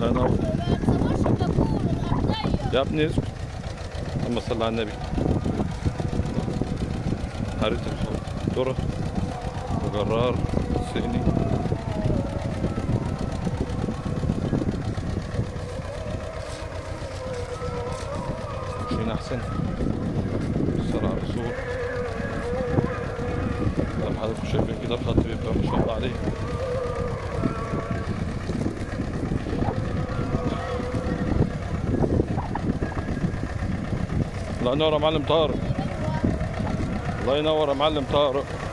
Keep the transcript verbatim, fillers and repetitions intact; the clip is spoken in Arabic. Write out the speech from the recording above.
الله ينور. يا ابني اسكت. اللهم صل على النبي. حارس ذرة وجرار صيني. ماشيين احسن. الصلاة على الرسول. زي ما حضراتكم شايفين كده الخط بيبقى ما شاء الله عليه. الله ينور يا معلم طارق. الله ينور يا معلم طارق.